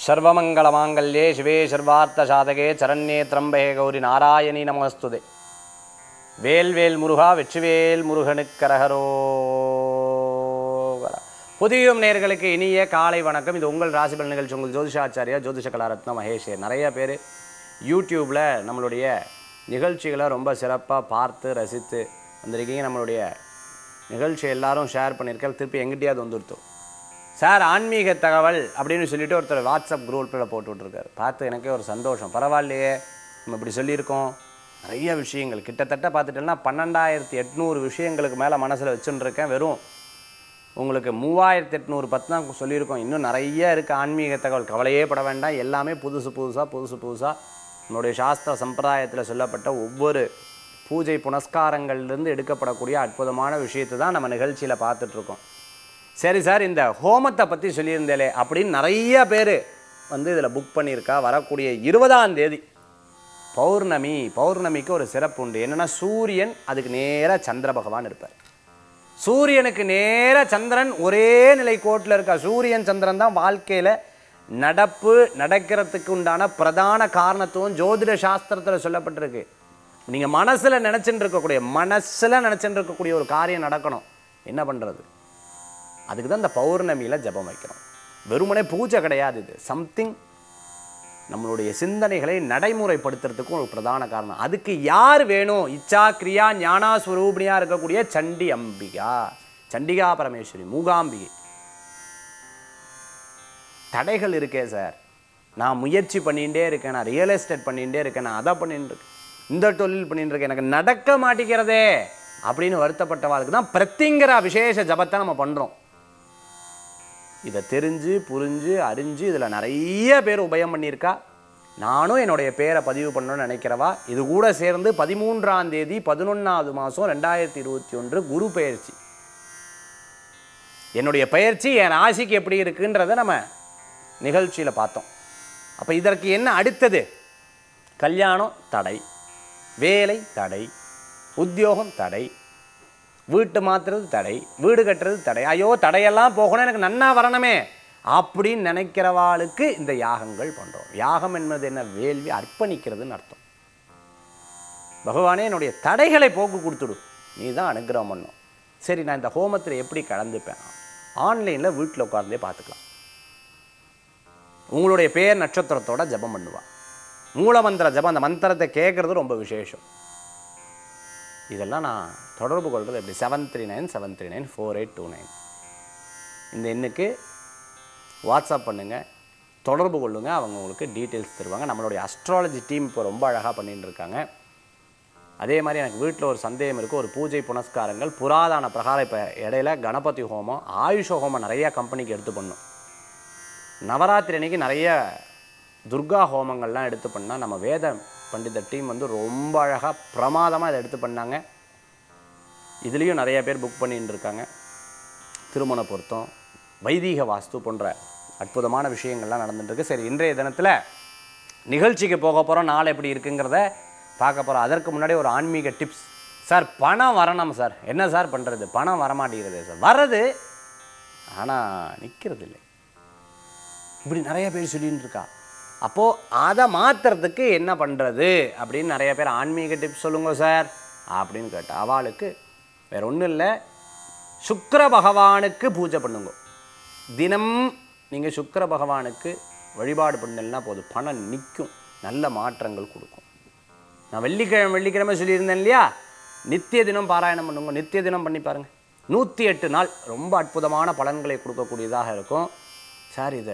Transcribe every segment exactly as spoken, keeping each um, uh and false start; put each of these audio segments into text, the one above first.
சர்வமங்கலமாங்கல்யே சிவே சர்வார்த்த சாதகே சரண்யே திரம்பே கௌரி நாராயணி நமஸ்துதே. வேல்வேல் முருகா வெற்றிவேல் முருகனுக்கரகரோகரா. புதியும் நேர்களுக்கு இனிய காலை வணக்கம். இது உங்கள் ராசிபல் நிகழ்ச்சி. உங்கள் ஜோதிஷாச்சாரியா ஜோதிஷ கலாரத்ன மகேஷ். நிறைய பேர் யூடியூப்பில் நம்மளுடைய நிகழ்ச்சிகளை ரொம்ப சிறப்பாக பார்த்து ரசித்து வந்திருக்கீங்க. நம்மளுடைய நிகழ்ச்சி எல்லாரும் ஷேர் பண்ணியிருக்கேன். திருப்பி எங்கிட்டையாவது வந்துருத்தோம் சார் ஆன்மீக தகவல் அப்படின்னு சொல்லிட்டு ஒருத்தர் வாட்ஸ்அப் குரூப்பில் போட்டு விட்ருக்காரு. பார்த்து எனக்கே ஒரு சந்தோஷம். பரவாயில்லையே, நம்ம இப்படி சொல்லியிருக்கோம். நிறைய விஷயங்கள் கிட்டத்தட்ட பார்த்துட்டேன்னா பன்னெண்டாயிரத்தி எட்நூறு விஷயங்களுக்கு மேலே மனசில் வச்சுருக்கேன். வெறும் உங்களுக்கு மூவாயிரத்தி எட்நூறு பத்து தான் சொல்லியிருக்கோம். இன்னும் நிறைய இருக்குது ஆன்மீக தகவல். கவலையே பட வேண்டாம். எல்லாமே புதுசு புதுசாக புதுசு புதுசாக நம்மளுடைய சாஸ்திர சம்பிரதாயத்தில் சொல்லப்பட்ட ஒவ்வொரு பூஜை புனஸ்காரங்கள்லேருந்து எடுக்கப்படக்கூடிய அற்புதமான விஷயத்தை தான் நம்ம நிகழ்ச்சியில் பார்த்துட்ருக்கோம். சரி சார், இந்த ஹோமத்தை பற்றி சொல்லியிருந்தேலே அப்படின்னு நிறைய பேர் வந்து இதில் புக் பண்ணியிருக்கா. வரக்கூடிய இருபதாம் தேதி பௌர்ணமி. பௌர்ணமிக்கு ஒரு சிறப்பு உண்டு. என்னென்னா சூரியன் அதுக்கு நேராக சந்திர பகவான் இருப்பார். சூரியனுக்கு நேராக சந்திரன் ஒரே நிலை கோட்டில் இருக்கா. சூரியன் சந்திரன் தான் வாழ்க்கையில் நடப்பு நடக்கிறதுக்கு உண்டான பிரதான காரணத்துவம் ஜோதிட சாஸ்திரத்தில் சொல்லப்பட்டிருக்கு. நீங்கள் மனசில் நினச்சிட்டு இருக்கக்கூடிய மனசில் நினச்சிட்டு இருக்கக்கூடிய ஒரு காரியம் நடக்கணும். என்ன பண்ணுறது? அதுக்கு தான் இந்த பௌர்ணமியில் ஜபம் வைக்கிறோம். வெறுமனே பூஜை கிடையாது. இது சம்திங் நம்மளுடைய சிந்தனைகளை நடைமுறைப்படுத்துறதுக்கும் ஒரு பிரதான காரணம். அதுக்கு யார் வேணும்? இச்சா கிரியா ஞானா ஸ்வரூபிணியாக இருக்கக்கூடிய சண்டி அம்பிகா, சண்டிகா பரமேஸ்வரி, மூகாம்பிகை. தடைகள் இருக்கே சார், நான் முயற்சி பண்ணிகிட்டே இருக்கேன், நான் ரியல் எஸ்டேட் பண்ணிகிட்டே இருக்கேன், நான் அதை பண்ணிட்டு இருக்கேன், இந்த தொழில் பண்ணிட்டு இருக்கேன், எனக்கு நடக்க மாட்டேங்கிறதே அப்படின்னு வருத்தப்பட்டவாளுக்கு தான் பிரத்திங்கிற விசேஷ ஜபத்தை நம்ம பண்ணுறோம். இதை தெரிஞ்சு புரிஞ்சு அறிஞ்சு இதில் நிறைய பேர் உபயம் பண்ணியிருக்கா. நானும் என்னுடைய பேரை பதிவு பண்ணணும்னு நினைக்கிறவா இது கூட சேர்ந்து பதிமூன்றாம் தேதி பதினொன்றாவது மாதம் ரெண்டாயிரத்தி இருபத்தி ஒன்று குரு பெயர்ச்சி. என்னுடைய பயிற்சி என் ராசிக்கு எப்படி இருக்குன்றதை நம்ம நிகழ்ச்சியில் பார்த்தோம். அப்போ இதற்கு என்ன அடுத்தது? கல்யாணம் தடை, வேலை தடை, உத்தியோகம் தடை, வீட்டு மாற்றுறது தடை, வீடு கட்டுறது தடை. ஐயோ தடையெல்லாம் போகணும், எனக்கு நன்னா வரணுமே அப்படின்னு நினைக்கிறவாளுக்கு இந்த யாகங்கள் பண்ணுறோம். யாகம் என்பது என்ன? வேள்வி அர்ப்பணிக்கிறதுன்னு அர்த்தம். பகவானே என்னுடைய தடைகளை போக்கு கொடுத்துடு, நீ தான் அனுகிரகம் பண்ணும். சரி, நான் இந்த ஹோமத்தில் எப்படி கலந்துப்பேன்? ஆன்லைனில் வீட்டில் உட்கார்ந்தே பார்த்துக்கலாம். உங்களுடைய பேர் நட்சத்திரத்தோட ஜபம் பண்ணுவா. மூலமந்திர ஜபம், அந்த மந்திரத்தை கேட்குறது ரொம்ப விசேஷம். இதெல்லாம் நான் தொடர்பு கொள்வது எப்படி? Seven three nine seven three nine four eight two nine இந்த எண்ணுக்கு வாட்ஸ்அப் பண்ணுங்கள், தொடர்பு கொள்ளுங்கள். அவங்க உங்களுக்கு டீட்டெயில்ஸ் தருவாங்க. நம்மளுடைய அஸ்ட்ராலஜி டீம் இப்போ ரொம்ப அழகாக பண்ணிட்டு இருக்காங்க. அதே மாதிரி எனக்கு வீட்டில் ஒரு சந்தேகம் இருக்குது. ஒரு பூஜை புனஸ்காரங்கள் புராதான பிரகாரம் இப்போ இடையில கணபதி ஹோமம், ஆயுஷ ஹோமம் நிறையா கம்பெனிக்கு எடுத்து பண்ணும். நவராத்திரி அன்னைக்கு நிறைய துர்கா ஹோமங்கள்லாம் எடுத்து பண்ணால் நம்ம வேத பண்டித டீம் வந்து ரொம்ப அழகாக பிரமாதமாக இதை எடுத்து பண்ணாங்க. இதுலேயும் நிறைய பேர் புக் பண்ணிட்டு இருக்காங்க. திருமண பொருத்தம், வைதீக வாஸ்து போன்ற அற்புதமான விஷயங்கள்லாம் நடந்துட்டுருக்கு. சரி, இன்றைய தினத்தில் நிகழ்ச்சிக்கு போக போகிறோம். நாள் எப்படி இருக்குங்கிறத பார்க்க போகிறோம். அதற்கு முன்னாடி ஒரு ஆன்மீக டிப்ஸ். சார் பணம் வரணும் சார், என்ன சார் பண்ணுறது? பணம் வரமாட்டேங்கிறது சார். வர்றது ஆனால் நிற்கிறது இல்லை, இப்படி நிறைய பேர் சொல்லின்னு இருக்கா. அப்போது அதை மாற்றுறதுக்கு என்ன பண்ணுறது அப்படின்னு நிறைய பேர் ஆன்மீக டிப்ஸ் சொல்லுங்க சார் அப்படின்னு கேட்டால் அவளுக்கு வேறு ஒன்றும் இல்லை, சுக்கிர பகவானுக்கு பூஜை பண்ணுங்க. தினம் நீங்கள் சுக்கிர பகவானுக்கு வழிபாடு பண்ணலன்னா போதும், பணம் நிற்கும், நல்ல மாற்றங்கள் கொடுக்கும். நான் வெள்ளிக்கிழமை வெள்ளிக்கிழமை சொல்லியிருந்தேன் இல்லையா, நித்திய தினம் பாராயணம் பண்ணுங்க. நித்திய தினம் பண்ணி பாருங்கள், நூற்றி எட்டு நாள் ரொம்ப அற்புதமான பலன்களை கொடுக்கக்கூடியதாக இருக்கும். சார் இதை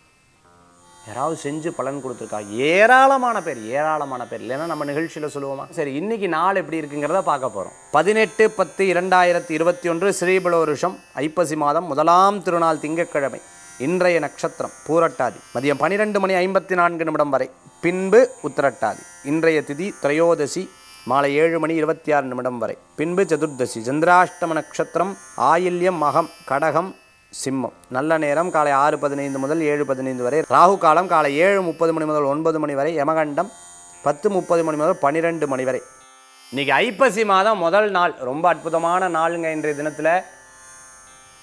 யாராவது செஞ்சு பலன் கொடுத்துருக்கா? ஏராளமான பேர், ஏராளமான பேர். இல்லைன்னா நம்ம நிகழ்ச்சியில் சொல்லுவோமா? சரி, இன்றைக்கி நாள் எப்படி இருக்குங்கிறத பார்க்க போகிறோம். பதினெட்டு பத்து இரண்டாயிரத்தி இருபத்தி ஒன்று ஸ்ரீபல வருஷம் ஐப்பசி மாதம் முதலாம் திருநாள் திங்கட்கிழமை. இன்றைய நட்சத்திரம் பூரட்டாதி. மதியம் பன்னிரெண்டு மணி ஐம்பத்தி நான்கு நிமிடம் வரை. பின்பு உத்திரட்டாதி. இன்றைய திதி திரையோதசி மாலை ஏழு மணி இருபத்தி ஆறு நிமிடம் வரை. பின்பு சதுர்தசி. சந்திராஷ்டம நட்சத்திரம் ஆயில்யம், மகம், கடகம், சிம்மம். நல்ல நேரம் காலை ஆறு பதினைந்து முதல் ஏழு பதினைந்து வரை. ராகு காலம் காலை ஏழு முப்பது மணி முதல் ஒன்பது மணி வரை. யமகண்டம் பத்து முப்பது மணி முதல் பன்னிரெண்டு மணி வரை. இன்றைக்கி ஐப்பசி மாதம் முதல் நாள், ரொம்ப அற்புதமான நாளுங்க. இன்றைய தினத்தில்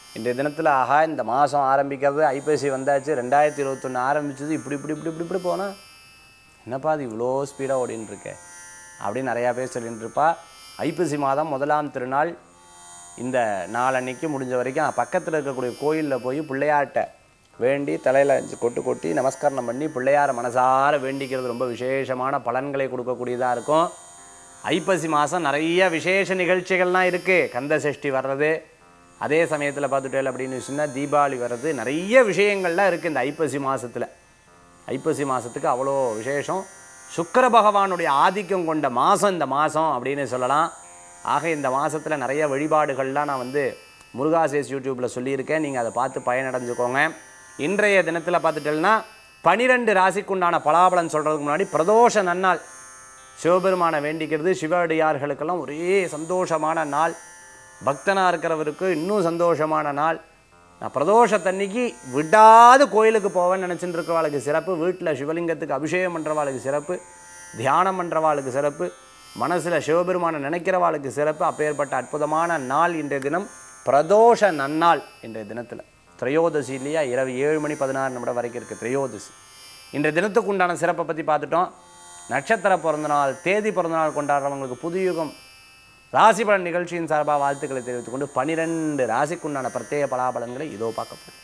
இன்றைய தினத்தில் ஆஹா இந்த மாதம் ஆரம்பிக்கிறது ஐப்பசி வந்தாச்சு, ரெண்டாயிரத்தி இருபத்தொன்று ஆரம்பிச்சது, இப்படி இப்படி இப்படி இப்படி இப்படி போனால் என்னப்பா அது இவ்வளோ ஸ்பீடாக ஓடின்னு இருக்க அப்படின்னு நிறையா பேர் சொல்லிட்டு இருப்பா. ஐப்பசி மாதம் முதலாம் திருநாள் இந்த நாளன்னைக்கு முடிஞ்ச வரைக்கும் பக்கத்தில் இருக்கக்கூடிய கோயிலில் போய் பிள்ளையார்ட்ட வேண்டி தலையில் அஞ்சு கொட்டு கொட்டி நமஸ்காரம் பண்ணி பிள்ளையார மனசார வேண்டிக்கிறது ரொம்ப விசேஷமான பலன்களை கொடுக்கக்கூடியதாக இருக்கும். ஐப்பசி மாதம் நிறைய விசேஷ நிகழ்ச்சிகள்லாம் இருக்குது. கந்த சஷ்டி வர்றது, அதே சமயத்தில் பார்த்துட்டேன் அப்படின்னு சொன்னால் தீபாவளி வர்றது, நிறைய விஷயங்கள்லாம் இருக்குது இந்த ஐப்பசி மாதத்தில். ஐப்பசி மாதத்துக்கு அவ்வளோ விசேஷம். சுக்கிர பகவானுடைய ஆதிக்கம் கொண்ட மாதம் இந்த மாதம் அப்படின்னு சொல்லலாம். ஆக இந்த மாதத்தில் நிறைய வழிபாடுகள்லாம் நான் வந்து முருகாசேஸ் யூடியூப்பில் சொல்லியிருக்கேன், நீங்கள் அதை பார்த்து பயனடைஞ்சுக்கோங்க. இன்றைய தினத்தில் பார்த்துட்டேன்னா பனிரெண்டு ராசிக்குண்டான பலாபலன் சொல்கிறதுக்கு முன்னாடி பிரதோஷ நன்னாள் சிவபெருமானை வேண்டிக்கிறது. சிவடியார்களுக்கெல்லாம் ஒரே சந்தோஷமான நாள், பக்தனாக இருக்கிறவருக்கு இன்னும் சந்தோஷமான நாள். நான் பிரதோஷத்தன்னைக்கு விடாது கோயிலுக்கு போவேன்னு நினச்சிட்டு இருக்கிறவாளுக்கு சிறப்பு, வீட்டில் சிவலிங்கத்துக்கு அபிஷேகம் பண்ணுறவாளுக்கு சிறப்பு, தியானம் பண்ணுறவாளுக்கு சிறப்பு, மனசில் சிவபெருமானை நினைக்கிறவாளுக்கு சிறப்பு. அப்பேற்பட்ட அற்புதமான நாள் இன்றைய தினம் பிரதோஷ நன்னாள். இன்றைய தினத்தில் திரையோதசி இல்லையா, இரவு ஏழு மணி பதினாறு நிமிடம் வரைக்கும் இருக்குது திரையோதசி. இன்றைய தினத்துக்கு உண்டான சிறப்பை பற்றி பார்த்துட்டோம். நட்சத்திர பிறந்தநாள், தேதி பிறந்தநாள் கொண்டாடுறவங்களுக்கு புதுயுகம் ராசி பலன் நிகழ்ச்சியின் சார்பாக வாழ்த்துக்களை தெரிவித்துக் கொண்டு பனிரெண்டு ராசிக்குண்டான பிரத்யேக பலாபலன்களை இதோ பார்க்க போகிறோம்.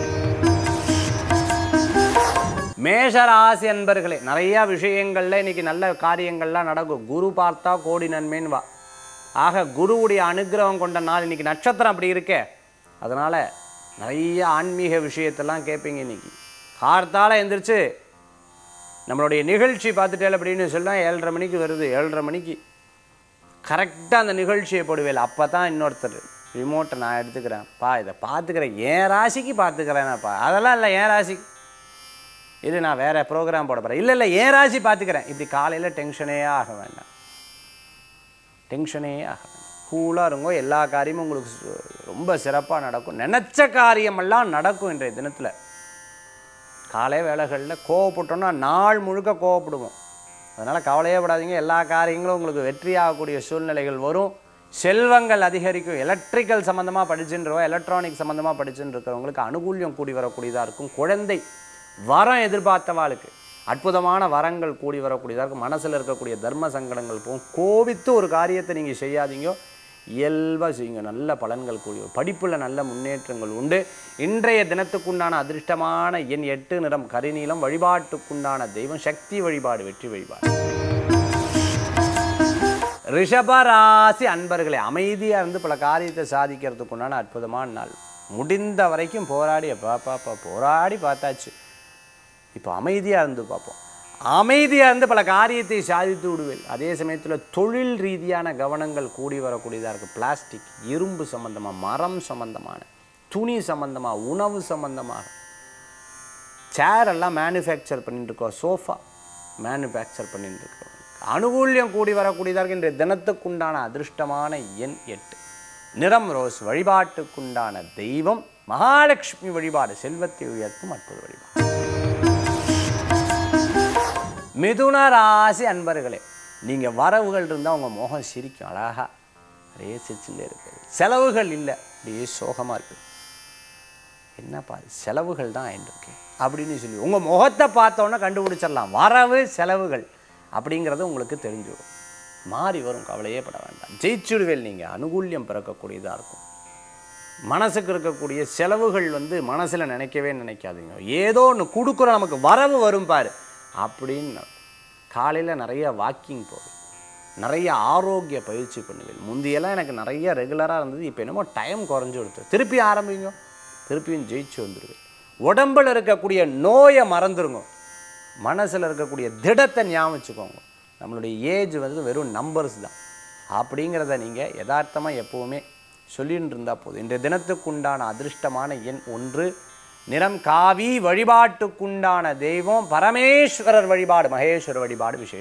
மேஷராசி அன்பர்களே, நிறையா விஷயங்களில் இன்றைக்கி நல்ல காரியங்கள்லாம் நடக்கும். குரு பார்த்தா கோடி நன்மைன்னு வா. ஆக குருவுடைய அனுகிரகம் கொண்ட நாள் இன்றைக்கி. நட்சத்திரம் அப்படி இருக்கே, அதனால் நிறைய ஆன்மீக விஷயத்தெல்லாம் கேட்பீங்க. இன்றைக்கி கார்த்தால எந்திரிச்சு நம்மளுடைய நிகழ்ச்சி பார்த்துட்டேன் அப்படின்னு சொன்னால் ஏழரை மணிக்கு வருது, ஏழரை மணிக்கு கரெக்டாக அந்த நிகழ்ச்சியை போடுவேன். அப்போ தான் இன்னொருத்தர் ரிமோட்டை நான் எடுத்துக்கிறேன், பா இதை பார்த்துக்கிறேன், என் ராசிக்கு பார்த்துக்கிறேன்னாப்பா. அதெல்லாம் இல்லை, என் ராசி இல்லை, நான் வேறு ப்ரோக்ராம் போட போகிறேன், இல்லை இல்லை என் ராசி பார்த்துக்கிறேன். இப்படி காலையில் டென்ஷனே ஆக வேண்டாம், டென்ஷனே ஆக வேண்டாம். கூலாக இருங்கோ, எல்லா காரியமும் உங்களுக்கு ரொம்ப சிறப்பாக நடக்கும். நினச்ச காரியமெல்லாம் நடக்கும். இன்றைய தினத்தில் காலை வேளைகளில் கோவப்பட்டோன்னா நாள் முழுக்க கோவப்படுவோம். அதனால் கவலையே படாதீங்க, எல்லா காரியங்களும் உங்களுக்கு வெற்றியாகக்கூடிய சூழ்நிலைகள் வரும். செல்வங்கள் அதிகரிக்கும். எலக்ட்ரிக்கல் சம்மந்தமாக படிச்சுன்றவோ எலக்ட்ரானிக் சம்மந்தமாக படிச்சுன்னு இருக்கிறவங்களுக்கு அனுகூல்யம் கூடி வரக்கூடியதாக இருக்கும். குழந்தை வரம் எதிர்பார்த்தவாளுக்கு அற்புதமான வரங்கள் கூடி வரக்கூடியதாக இருக்கும். மனசில் இருக்கக்கூடிய தர்ம சங்கடங்கள் போகும். கோபித்து ஒரு காரியத்தை நீங்கள் செய்யாதீங்க, இயல்பாக செய்யுங்க, நல்ல பலன்கள் கூடி வரும். படிப்பில் நல்ல முன்னேற்றங்கள் உண்டு. இன்றைய தினத்துக்குண்டான அதிர்ஷ்டமான எண் எட்டு, நிறம் கரிநீலம். வழிபாட்டுக்குண்டான தெய்வம் சக்தி வழிபாடு, வெற்றி வழிபாடு. ரிஷபராசி அன்பர்களே, அமைதியாக இருந்து பல காரியத்தை சாதிக்கிறதுக்குண்டான அற்புதமான நாள். முடிந்த வரைக்கும் போராடி பாப்பா போராடி பார்த்தாச்சு, இப்போ அமைதியாக இருந்து பார்ப்போம். அமைதியாக இருந்து பல காரியத்தை சாதித்து விடுவேன். அதே சமயத்தில் தொழில் ரீதியான கவனங்கள் கூடி வரக்கூடியதாக இருக்குது. பிளாஸ்டிக், இரும்பு சம்பந்தமாக, மரம் சம்பந்தமான, துணி சம்பந்தமாக, உணவு சம்பந்தமாக, சேர் எல்லாம் மேனுஃபேக்சர் பண்ணிட்டு இருக்கோம், சோஃபா மேனுஃபேக்சர் பண்ணிட்டு இருக்கோம். அனுகூல்யம் கூடி வரக்கூடியதாக இருக்குது. இன்றைய தினத்துக்குண்டான அதிர்ஷ்டமான எண் எட்டு, நிறம் ரோஸ். வழிபாட்டுக்குண்டான தெய்வம் மகாலட்சுமி வழிபாடு, செல்வத்தை உயர்த்தும் அற்புத வழிபாடு. மிதுன ராசி அன்பர்களே, நீங்கள் வரவுகள் இருந்தால் உங்கள் முகம் சிரிக்கும், அழகா அப்படியே சிரிச்சுட்டே இருக்குது. செலவுகள் இல்லை, அப்படியே சோகமாக இருக்குது. என்னப்பா செலவுகள் தான் ஆயிட்டுருக்கு அப்படின்னு சொல்லி உங்கள் முகத்தை பார்த்தோன்னே கண்டுபிடிச்சிடலாம். வரவு செலவுகள் அப்படிங்கிறது உங்களுக்கு தெரிஞ்சுடும். மாறி வரும், கவலையே பட வேண்டாம். ஜெயிச்சுடுவேல். நீங்கள் அனுகூல்யம் பிறக்கக்கூடியதாக இருக்கும். மனசுக்கு இருக்கக்கூடிய செலவுகள் வந்து மனசில் நினைக்கவே நினைக்காதீங்க. ஏதோ ஒன்று கொடுக்குறோம், நமக்கு வரவு வரும் பாரு அப்படின்னு. காலையில் நிறைய வாக்கிங் போவேன், நிறைய ஆரோக்கிய பயிற்சி பண்ணுவேன். முந்தியெல்லாம் எனக்கு நிறைய ரெகுலராக இருந்தது, இப்போ என்னமோ டைம் குறைஞ்சி கொடுத்து திருப்பி ஆரம்பிங்க, திருப்பியும் ஜெயிச்சு வந்துடுவேன். உடம்பில் இருக்கக்கூடிய நோயை மறந்துடுங்க, மனசில் இருக்கக்கூடிய திடத்தை ஞாபகம் வச்சுக்கோங்க. நம்மளுடைய ஏஜ் வந்து வெறும் நம்பர்ஸ் தான் அப்படிங்கிறத நீங்கள் யதார்த்தமாக எப்போவுமே சொல்லின்னு இருந்தால் போதும். இன்றைய தினத்துக்குண்டான அதிர்ஷ்டமான எண் ஒன்று, நிறம் காவி. வழிபாட்டுக்குண்டான தெய்வம் பரமேஸ்வரர் வழிபாடு, மகேஸ்வரர் வழிபாடு விசேஷம்.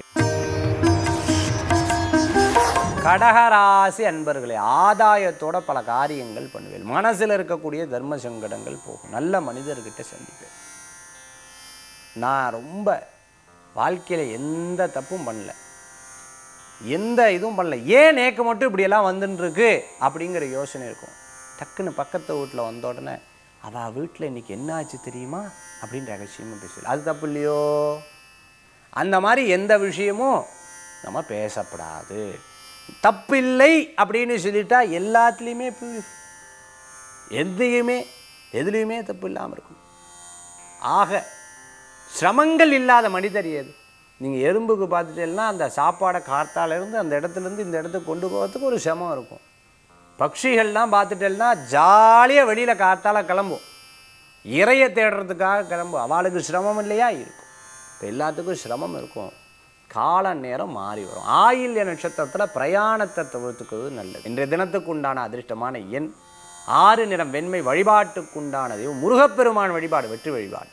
கடகராசி அன்பர்களே, ஆதாயத்தோட பல காரியங்கள் பண்ணுவேன். மனசில் இருக்கக்கூடிய தர்ம சங்கடங்கள் போகும். நல்ல மனிதர்கிட்ட சந்திப்பேன். நான் ரொம்ப வாழ்க்கையில் எந்த தப்பும் பண்ணல, எந்த இதுவும் பண்ணல, ஏன் நேக்கு மட்டும் இப்படியெல்லாம் வந்துட்டுருக்கு அப்படிங்கிற யோசனை இருக்கும். டக்குன்னு பக்கத்து வீட்டில் வந்த உடனே அவள் வீட்டில் இன்றைக்கி என்ன ஆச்சு தெரியுமா அப்படின்னு ரகசியமாக பேசல. அது தப்பு இல்லையோ? அந்த மாதிரி எந்த விஷயமும் நம்ம பேசப்படாது. தப்பில்லை அப்படின்னு சொல்லிட்டா எல்லாத்துலேயுமே எதையுமே எதுலேயுமே தப்பு இல்லாமல் இருக்கும். ஆக சிரமங்கள் இல்லாத மனிதர் ஏது? நீங்கள் எறும்புக்கு பார்த்துட்டேன்னா அந்த சாப்பாடை காத்தாலேருந்து அந்த இடத்துலேருந்து இந்த இடத்துக்கு கொண்டு போகிறதுக்கு ஒரு சிரமம் இருக்கும். பட்சிகள்லாம் பார்த்துட்டேன்னா ஜாலியாக வெளியில் காத்தால் கிளம்பும், இறையை தேடுறதுக்காக கிளம்பும். அவளுக்கு சிரமம் இல்லையா? இருக்கும். இப்போ எல்லாத்துக்கும் சிரமம் இருக்கும். கால நேரம் மாறி வரும். ஆயில்ய நட்சத்திரத்தில் பிரயாணத்தை தவிர்த்துக்கிறது நல்லது. இன்றைய தினத்துக்கு உண்டான அதிர்ஷ்டமான எண் ஆறு, நிறம் வெண்மை, வழிபாட்டுக்குண்டானது முருகப்பெருமான் வழிபாடு, வெற்றி வழிபாடு.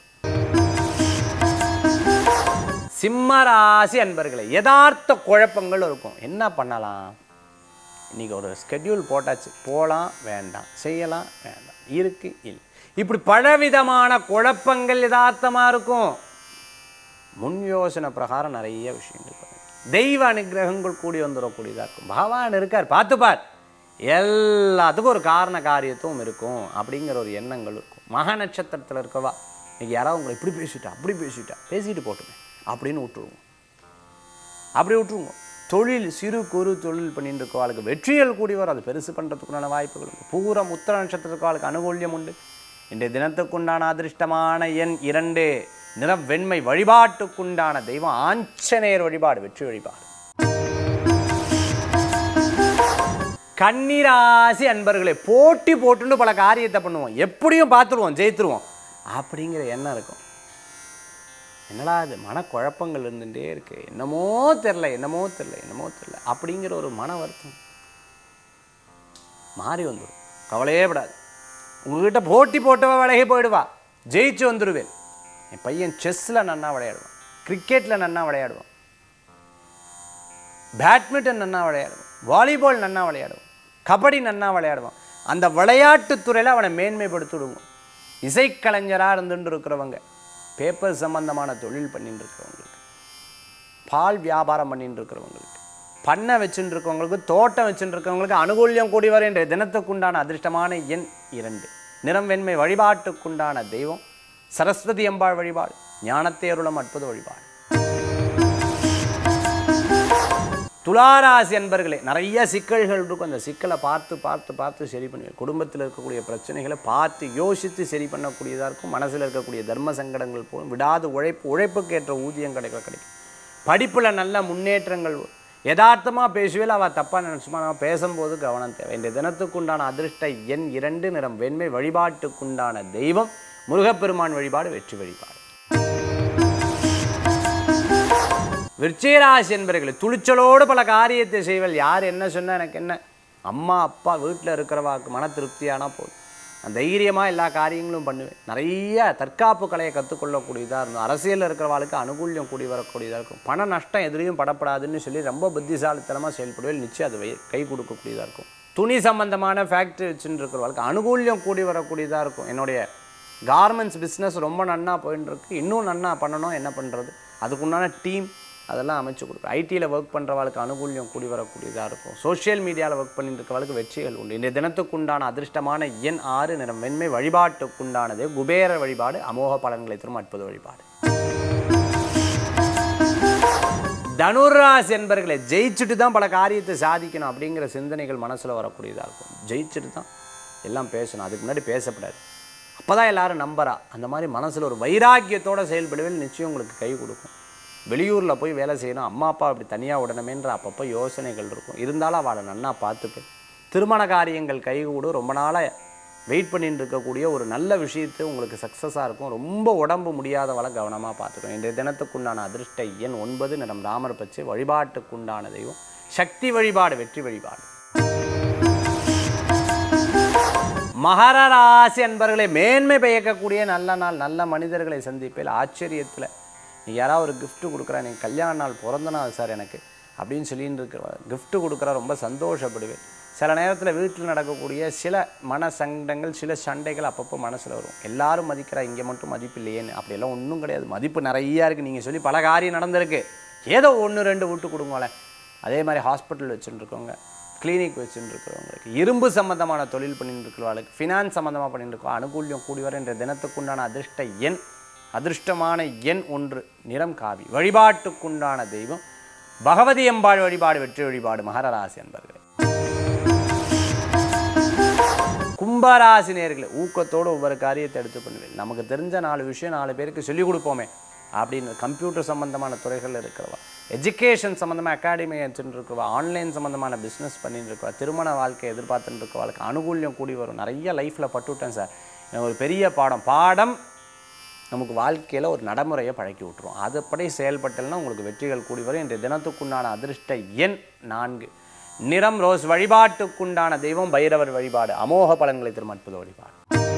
சிம்மராசி அன்பர்களே, யதார்த்த குழப்பங்கள் இருக்கும். என்ன பண்ணலாம்? இன்றைக்கி ஒரு ஸ்கெட்யூல் போட்டாச்சு, போகலாம் வேண்டாம், செய்யலாம் வேண்டாம், இருக்கு இல்லை, இப்படி பலவிதமான குழப்பங்கள் யதார்த்தமாக இருக்கும். முன் யோசனை பிரகாரம் நிறைய விஷயங்கள் பண்ணுங்க. தெய்வ அனுகிரகங்கள் கூடி வந்துடக்கூடியதாக இருக்கும். பகவான் இருக்கார், பார்த்துப்பார், எல்லாத்துக்கும் ஒரு காரண காரியத்துவம் இருக்கும் அப்படிங்கிற ஒரு எண்ணங்கள் இருக்கும். மக நட்சத்திரத்தில் இருக்கவா இன்றைக்கி யாராவது உங்களை இப்படி பேசிட்டா அப்படி பேசிட்டா பேசிட்டு போட்டுமே அப்படின்னு விட்டுருவோம். அப்படி விட்டுருவோம். தொழில் சிறு குறு தொழில் பண்ணிட்டு இருக்கவாளுக்கு வெற்றிகள் கூடி வரும். அது பெருசு பண்ணுறதுக்குண்டான வாய்ப்புகள் உண்டு. பூரம் உத்திர நட்சத்திரத்துக்கு அனுகூல்யம் உண்டு. இன்றைய தினத்துக்குண்டான அதிர்ஷ்டமான எண் இரண்டு, நிறம் வெண்மை, வழிபாட்டுக்குண்டான தெய்வம் ஆஞ்சநேயர் வழிபாடு, வெற்றி வழிபாடு. கன்னிராசி அன்பர்களே, போட்டி போட்டுன்னு பல காரியத்தை பண்ணுவோம், எப்படியும் பார்த்துருவோம், ஜெயித்துருவோம் அப்படிங்கிற எண்ணம் இருக்கும். என்னடா அது மனக்குழப்பங்கள் இருந்துகிட்டே இருக்கு, என்னமோ தெரில என்னமோ தெரில என்னமோ தெரில அப்படிங்கிற ஒரு மன வருத்தம் மாறி வந்துடும். கவலையே படாது. உங்ககிட்ட போட்டி போட்டவ விலகி போயிடுவா, ஜெயிச்சு வந்துடுவேன். என் பையன் செஸ்ஸில் நன்னா விளையாடுவான், கிரிக்கெட்டில் நன்னா விளையாடுவான், பேட்மிண்டன் நன்னா விளையாடுவான், வாலிபால் நன்னா விளையாடுவான், கபடி நன்னா விளையாடுவான். அந்த விளையாட்டுத்துறையில் அவனை மேன்மைப்படுத்திடுவோம். இசைக்கலைஞராக இருந்துட்டு இருக்கிறவங்க, பேப்பர் சம்பந்தமான தொழில் பண்ணிட்டு இருக்கிறவங்களுக்கு, பால் வியாபாரம் பண்ணிட்டு இருக்கிறவங்களுக்கு, பண்ணை வச்சுட்டு இருக்கவங்களுக்கு, தோட்டம் வச்சுட்டு இருக்கிறவங்களுக்கு அனுகூல்யம் கூடி வர என்ற தினத்துக்குண்டான அதிர்ஷ்டமான எண் இரண்டு, நிறம் வெண்மை, வழிபாட்டுக்குண்டான தெய்வம் சரஸ்வதி அம்பாள் வழிபாடு, ஞானத்தை அருளும் அற்புத வழிபாடு. துளாராசி அன்பர்களே, நிறைய சிக்கல்கள் இருக்கும். அந்த சிக்கலை பார்த்து பார்த்து பார்த்து சரி பண்ணுவேன். குடும்பத்தில் இருக்கக்கூடிய பிரச்சனைகளை பார்த்து யோசித்து சரி பண்ணக்கூடியதாக இருக்கும். மனசில் இருக்கக்கூடிய தர்ம சங்கடங்கள் போகும். விடாது உழைப்பு, உழைப்புக்கு ஏற்ற ஊதியம் கிடைக்க கிடைக்கும். படிப்பில் நல்ல முன்னேற்றங்கள். யதார்த்தமாக பேசுவேல், அவள் தப்பாக நினச்சுமா, நான் பேசும்போது கவனம் தேவை. இந்த தினத்துக்குண்டான அதிர்ஷ்ட எண் இரண்டு, நிறம் வெண்மை, வழிபாட்டுக்குண்டான தெய்வம் முருகப்பெருமான் வழிபாடு, வெற்றி வழிபாடு. விருச்சிகராசி என்பவர்களே, துணிச்சலோடு பல காரியத்தை செய்வல். யார் என்ன சொன்னால் எனக்கு என்ன, அம்மா அப்பா வீட்டில் இருக்கிறவாக்கு மன திருப்தியானால் போதும். நான் தைரியமாக எல்லா காரியங்களும் பண்ணுவேன். நிறைய தற்காப்பு கலையை கற்றுக்கொள்ளக்கூடியதாக இருந்தோம். அரசியலில் இருக்கிறவாளுக்கு அனுகூல்யம் கூடி வரக்கூடியதாக இருக்கும். பண நஷ்டம் எதுலேயும் படப்படாதுன்னு சொல்லி ரொம்ப புத்திசாலித்தனமாக செயல்படுவேன். நிச்சயம் அது கை கொடுக்கக்கூடியதாக இருக்கும். துணி சம்பந்தமான ஃபேக்ட்ரி வச்சுட்டு இருக்கிறவாளுக்கு அனுகூல்யம் கூடி வரக்கூடியதாக இருக்கும். என்னுடைய கார்மெண்ட்ஸ் பிஸ்னஸ் ரொம்ப நன்னா போயின்னு இருக்கு, இன்னும் நன்னா பண்ணணும், என்ன பண்ணுறது, அதுக்குண்டான டீம் அதெல்லாம் அமைச்சு கொடுப்பேன். ஐடியில் ஒர்க் பண்ணுறவாளுக்கு அனுகூல்யம் கூடி வரக்கூடியதாக இருக்கும். சோஷியல் மீடியாவில் ஒர்க் பண்ணிட்டு இருக்கவாளுக்கு வெற்றிகள் உண்டு. இந்த தினத்துக்குண்டான அதிர்ஷ்டமான எண் ஆறு, நிறம் வெண்மை, வழிபாட்டுக்குண்டானது குபேர வழிபாடு, அமோக பலன்களை தரும் அற்புத வழிபாடு. தனுராசி என்பவர்களை, ஜெயிச்சுட்டு தான் பல காரியத்தை சாதிக்கணும் அப்படிங்கிற சிந்தனைகள் மனசில் வரக்கூடியதாக இருக்கும். ஜெயிச்சுட்டு தான் எல்லாம் பேசணும், அதுக்கு முன்னாடி பேசப்படாது, அப்போ தான் எல்லோரும் நம்புறா. அந்த மாதிரி மனசில் ஒரு வைராக்கியத்தோடு செயல்படுவேல், நிச்சயம் உங்களுக்கு கை கொடுக்கும். வெளியூரில் போய் வேலை செய்யணும், அம்மா அப்பா அப்படி தனியாக விடணுமேன்ற அப்பப்போ யோசனைகள் இருக்கும். இருந்தாலும் அவளை நன்னா பார்த்துப்பேன். திருமண காரியங்கள் கைகூடும். ரொம்ப நாளாக வெயிட் பண்ணிட்டு இருக்கக்கூடிய ஒரு நல்ல விஷயத்து உங்களுக்கு சக்ஸஸாக இருக்கும். ரொம்ப உடம்பு முடியாதவளை கவனமாக பார்த்துக்கணும். இன்றைய தினத்துக்குண்டான அதிர்ஷ்ட எண் ஒன்பது, நிறம் ராமர் பச்சை, வழிபாட்டுக்குண்டான தெய்வம் சக்தி வழிபாடு, வெற்றி வழிபாடு. மகர ராசி அன்பர்களே, மேன்மை பயக்கக்கூடிய நல்ல நாள், நல்ல மனிதர்களை சந்திப்பேன். ஆச்சரியத்தில் நீ யாராவது ஒரு கிஃப்ட்டு கொடுக்குறா, நீங்கள் கல்யாண நாள் பிறந்த நாள் சார் எனக்கு அப்படின்னு சொல்லிட்டு இருக்கிற கிஃப்ட்டு கொடுக்குறா, ரொம்ப சந்தோஷப்படுவேன். சில நேரத்தில் வீட்டில் நடக்கக்கூடிய சில மன சங்கடங்கள், சில சண்டைகள் அப்பப்போ மனசில் வரும். எல்லாரும் மதிக்கிறா, இங்கே மட்டும் மதிப்பு இல்லையேன்னு. அப்படியெல்லாம் ஒன்றும் கிடையாது, மதிப்பு நிறையா இருக்குது. நீங்கள் சொல்லி பல காரியம் நடந்திருக்கு, ஏதோ ஒன்று ரெண்டு விட்டு கொடுங்களேன். அதே மாதிரி ஹாஸ்பிட்டல் வச்சுட்டு இருக்கவங்க, கிளினிக் வச்சுட்டு இருக்கிறவங்களுக்கு, இரும்பு சம்பந்தமான தொழில் பண்ணிட்டு இருக்கிறவங்களுக்கு, ஃபினான்ஸ் சம்பந்தமாக பண்ணிட்டு இருக்கோம், அனுகூல்யம் கூடி வர என்ற தினத்துக்குண்டான அதிர்ஷ்ட எண் அதிர்ஷ்டமான எண் ஒன்று, நிறம் காவி. வழிபாட்டுக்குண்டான தெய்வம் பகவதி அம்பாள் வழிபாடு, வெற்றி வழிபாடு. மகர ராசி அன்பர்களே. கும்பராசி நேயர்களே, ஊக்கத்தோடு ஒவ்வொரு காரியத்தை எடுத்து பண்ணுவேன். நமக்கு தெரிஞ்ச நாலு விஷயம் நாலு பேருக்கு சொல்லிக் கொடுப்போமே அப்படின்னு கம்ப்யூட்டர் சம்பந்தமான துறைகள் இருக்கிறவா, எஜுகேஷன் சம்மந்தமாக அகாடமி வச்சுட்டு இருக்கிறவா, ஆன்லைன் சம்மந்தமான பிஸ்னஸ் பண்ணிட்டு இருக்கவா, திருமண வாழ்க்கை எதிர்பார்த்துட்டு இருக்கவாளுக்கு அனுகூல்யம் கூடி வரும். நிறைய லைஃப்பில் பட்டுவிட்டேன் சார், எனக்கு ஒரு பெரிய பாடம் பாடம் நமக்கு வாழ்க்கையில் ஒரு நடைமுறையை பழக்கி விட்டுரும். அதுபடி செயல்பட்டல்னா உங்களுக்கு வெற்றிகள் கூடி வரும். இன்றைய தினத்துக்குண்டான அதிர்ஷ்ட எண் நான்கு, நிறம் ரோஸ். வழிபாட்டுக்குண்டான தெய்வம் பைரவர் வழிபாடு, அமோக பலன்களை தரும் அற்புத வழிபாடு.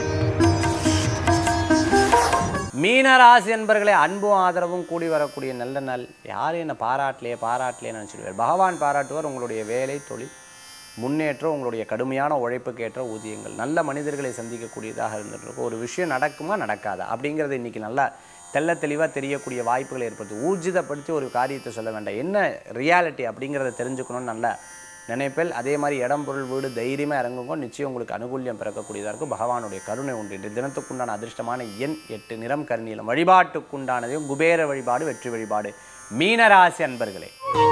மீனராசி என்பர்களே, அன்பும் ஆதரவும் கூடி வரக்கூடிய நல்ல நாள். யாரும் என்ன பாராட்டலையே பாராட்டலையே நினச்சிடுவார். பகவான் பாராட்டுவார். உங்களுடைய வேலை தொழில் முன்னேற்றம், உங்களுடைய கடுமையான உழைப்புக்கு ஏற்ற ஊதியங்கள், நல்ல மனிதர்களை சந்திக்கக்கூடியதாக இருந்துட்டு ஒரு விஷயம் நடக்குமா நடக்காதா அப்படிங்கிறது இன்றைக்கி நல்லா தெல்ல தெளிவாக தெரியக்கூடிய வாய்ப்புகளை ஏற்படுத்தி ஊர்ஜிதப்படுத்தி ஒரு காரியத்தை சொல்ல வேண்டாம், என்ன ரியாலிட்டி அப்படிங்கிறத தெரிஞ்சுக்கணும்னு நல்லா நினைப்பேல். அதே மாதிரி இடம் பொருள் வீடு தைரியமாக இறங்குங்க, நிச்சயம் உங்களுக்கு அனுகூல்யம் பிறக்கக்கூடியதாக இருக்கும். பகவானுடைய கருணை உண்டு. இன்று தினத்துக்குண்டான அதிர்ஷ்டமான எண் எட்டு, நிறம் கருநீலம். வழிபாட்டுக்குண்டானதையும் குபேர வழிபாடு, வெற்றி வழிபாடு. மீனராசி அன்பர்களே.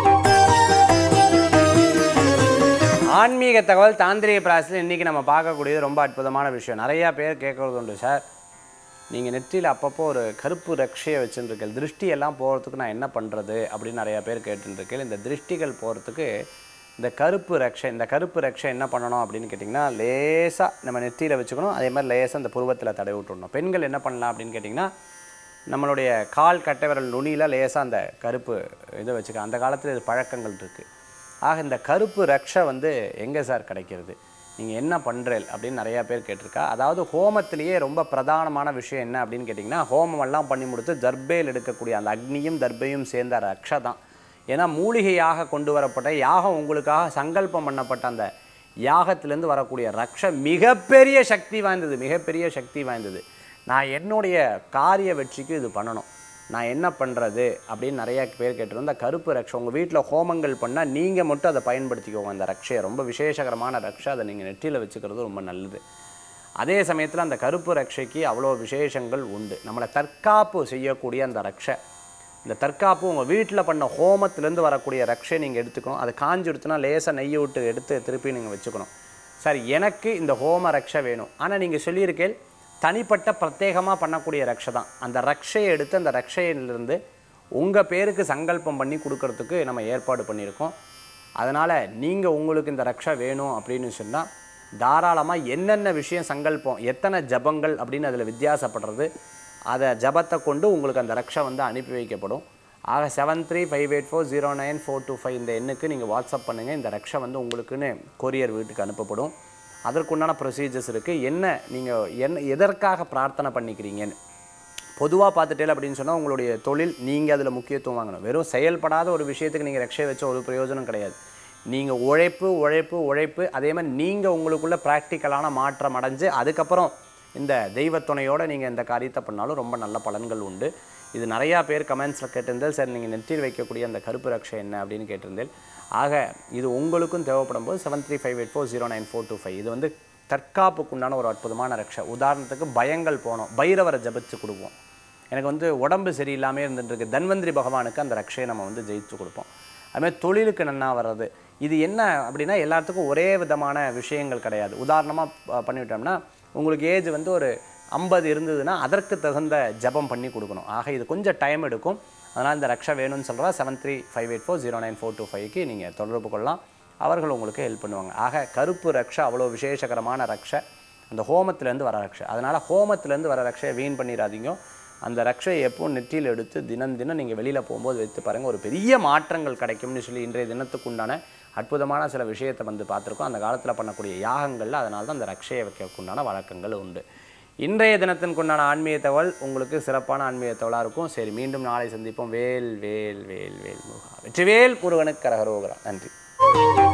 ஆன்மீக தகவல் தாந்திரிக பிராசஸில் இன்றைக்கி நம்ம பார்க்கக்கூடியது ரொம்ப அற்புதமான விஷயம். நிறையா பேர் கேட்குறது உண்டு, சார் நீங்கள் நெற்றியில் அப்பப்போ ஒரு கருப்பு ரக்ஷையை வச்சுருக்கேன், திருஷ்டியெல்லாம் போகிறதுக்கு நான் என்ன பண்ணுறது அப்படின்னு நிறையா பேர் கேட்டுருக்கேன். இந்த திருஷ்டிகள் போகிறதுக்கு இந்த கருப்பு ரக்ஷை, இந்த கருப்பு ரக்ஷை என்ன பண்ணணும் அப்படின்னு கேட்டிங்கன்னா, லேசாக நம்ம நெற்றியில் வச்சுக்கணும். அதே மாதிரி லேசாக இந்த புருவத்தில் தடவி விட்டுடணும். பெண்கள் என்ன பண்ணலாம் அப்படின்னு கேட்டிங்கன்னா, நம்மளுடைய கால் கட்டை விரல் நுனியில் லேசாக அந்த கருப்பு இதை வச்சுக்க. அந்த காலத்தில் இது பழக்கங்கள் இருக்குது. ஆக இந்த கருப்பு ரக்ஷை வந்து எங்கே சார் கிடைக்கிறது, நீங்கள் என்ன பண்ணுறேன் அப்படின்னு நிறையா பேர் கேட்டிருக்கா. அதாவது ஹோமத்திலேயே ரொம்ப பிரதானமான விஷயம் என்ன அப்படின்னு கேட்டிங்கன்னா, ஹோமமெல்லாம் பண்ணி முடித்து தர்பையில் எடுக்கக்கூடிய அந்த அக்னியும் தர்பையும் சேர்ந்த ரக்ஷை தான். ஏன்னா மூலிகையாக கொண்டு வரப்பட்ட யாகம், உங்களுக்காக சங்கல்பம் பண்ணப்பட்ட அந்த யாகத்திலேருந்து வரக்கூடிய ரக்ஷை மிகப்பெரிய சக்தி வாய்ந்தது, மிகப்பெரிய சக்தி வாய்ந்தது. நான் என்னுடைய காரிய வெற்றிக்கு இது பண்ணணும், நான் என்ன பண்ணுறது அப்படின்னு நிறையா பேர் கேட்டிருந்தோம். இந்த கருப்பு ரக்ஷை உங்கள் வீட்டில் ஹோமங்கள் பண்ணால் நீங்கள் மட்டும் அதை பயன்படுத்திக்கோங்க. அந்த ரக்ஷையை ரொம்ப விசேஷகரமான ரக்ஷை, அதை நீங்கள் நெற்றியில் வச்சுக்கிறது ரொம்ப நல்லது. அதே சமயத்தில் அந்த கருப்பு ரக்ஷைக்கு அவ்வளோ விசேஷங்கள் உண்டு. நம்மளை தற்காப்பு செய்யக்கூடிய அந்த ரக்ஷை, இந்த தற்காப்பு உங்கள் வீட்டில் பண்ண ஹோமத்திலேருந்து வரக்கூடிய ரக்ஷை நீங்கள் எடுத்துக்கணும். அதை காஞ்சி எடுத்துனா லேசாக நெய்யை விட்டு எடுத்து திருப்பி நீங்கள் வச்சுக்கணும். சார் எனக்கு இந்த ஹோம ரக்ஷை வேணும், ஆனால் நீங்கள் சொல்லியிருக்கேன் தனிப்பட்ட பிரத்யேகமாக பண்ணக்கூடிய ரக்ஷை தான். அந்த ரக்ஷையை எடுத்து அந்த ரக்ஷையிலிருந்து உங்கள் பேருக்கு சங்கல்பம் பண்ணி கொடுக்கறதுக்கு நம்ம ஏற்பாடு பண்ணியிருக்கோம். அதனால் நீங்கள் உங்களுக்கு இந்த ரக்ஷை வேணும் அப்படின்னு சொன்னால் தாராளமாக என்னென்ன விஷயம் சங்கல்பம், எத்தனை ஜபங்கள் அப்படின்னு அதில் வித்தியாசப்படுறது, அதை ஜபத்தை கொண்டு உங்களுக்கு அந்த ரக்ஷை வந்து அனுப்பி வைக்கப்படும். ஆக seven three five eight four zero nine four two five இந்த எண்ணுக்கு நீங்கள் வாட்ஸ்அப் பண்ணுங்கள். இந்த ரக்ஷை வந்து உங்களுக்குன்னு கொரியர் வீட்டுக்கு அனுப்பப்படும். அதற்குண்டான ப்ரொசீஜர்ஸ் இருக்குது. என்ன நீங்கள் என்ன எதற்காக பிரார்த்தனை பண்ணிக்கிறீங்கன்னு பொதுவாக பார்த்துட்டே அப்படின்னு சொன்னால், உங்களுடைய தொழில் நீங்கள் அதில் முக்கியத்துவம் வாங்கணும். வெறும் செயல்படாத ஒரு விஷயத்துக்கு நீங்கள் ரக்ஷை வச்ச ஒரு பிரயோஜனம் கிடையாது. நீங்கள் உழைப்பு உழைப்பு உழைப்பு அதே மாதிரி நீங்கள் உங்களுக்குள்ள ப்ராக்டிக்கலான மாற்றம் அடைஞ்சு அதுக்கப்புறம் இந்த தெய்வத்துணையோடு நீங்கள் இந்த காரியத்தை பண்ணாலும் ரொம்ப நல்ல பலன்கள் உண்டு. இது நிறையா பேர் கமெண்ட்ஸில் கேட்டிருந்தேன், சார் நீங்கள் நெற்றியில் வைக்கக்கூடிய அந்த கருப்பு ரக்ஷை என்ன அப்படின்னு கேட்டிருந்தேன். ஆக இது உங்களுக்கும் தேவைப்படும் போது seven three five eight four zero nine four two five இது வந்து தற்காப்புக்குண்டான ஒரு அற்புதமான ரக்ஷை. உதாரணத்துக்கு பயங்கள் போனோம், பைரவரை ஜபிச்சு கொடுப்போம். எனக்கு வந்து உடம்பு சரியில்லாமல் இருந்துட்டுருக்கு, தன்வந்திரி பகவானுக்கு அந்த ரக்ஷையை நம்ம வந்து ஜெயிச்சு கொடுப்போம். அதுமாதிரி தொழிலுக்கு நன்னா வர்றது, இது என்ன அப்படின்னா எல்லாத்துக்கும் ஒரே விதமான விஷயங்கள் கிடையாது. உதாரணமாக பண்ணிவிட்டோம்னா, உங்களுக்கு ஏஜ் வந்து ஒரு ஐம்பது இருந்ததுன்னா அதற்கு தகுந்த ஜபம் பண்ணி கொடுக்கணும். ஆக இது கொஞ்சம் டைம் எடுக்கும். அதனால் இந்த ரக்ஷை வேணும்னு சொல்கிறா seven three five eight four zero nine four two ஃபைவ்க்கு நீங்கள் தொடர்பு கொள்ளலாம். அவர்கள் உங்களுக்கு ஹெல்ப் பண்ணுவாங்க. ஆக கருப்பு ரக்ஷை அவ்வளோ விசேஷகரமான ரக்ஷை, அந்த ஹோமத்திலேருந்து வர ரக்ஷை. அதனால் ஹோமத்திலேருந்து வர ரக்ஷையை வீண் பண்ணிடாதீங்க. அந்த ரக்ஷையை எப்போது நெற்றியில் எடுத்து தினம் தினம் நீங்கள் வெளியில் போகும்போது வைத்து பாருங்கள், ஒரு பெரிய மாற்றங்கள் கிடைக்கும்னு சொல்லி இன்றைய தினத்துக்கு உண்டான அற்புதமான சில விஷயத்தை வந்து பார்த்துருக்கோம். அந்த காலத்தில் பண்ணக்கூடிய யாகங்களில் அதனால தான் அந்த ரக்ஷையை வைக்கக்குண்டான வழக்கங்கள் உண்டு. இன்றைய தினத்திற்குண்டான ஆன்மீக தகவல் உங்களுக்கு சிறப்பான ஆன்மீக தகவலாக இருக்கும். சரி, மீண்டும் நாளை சந்திப்போம். வேல் வேல் வேல் வேல் முருகா, வெற்றிவேல் முருகனுக்கு கரகரோகரா. நன்றி.